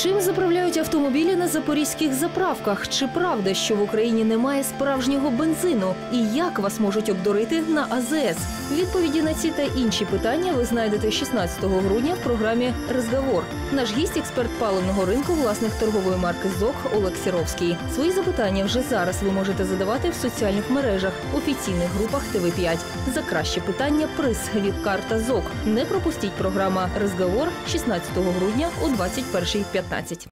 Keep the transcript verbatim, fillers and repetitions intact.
Чим заправляють автомобілі на запорізьких заправках? Чи правда, що в Україні немає справжнього бензину? І як вас можуть обдурити на А З С? Відповіді на ці та інші питання ви знайдете шістнадцятого грудня в програмі «Розговор». Наш гість – експерт паливного ринку, власник торгової марки «Зок» Олег Сіровський. Свої запитання вже зараз ви можете задавати в соціальних мережах, офіційних групах Т В п'ять. За краще питання – приз «Віп-карта ЗОК». Не пропустіть програма «Розговор» шістнадцятого грудня о двадцять першій п'ятнадцять.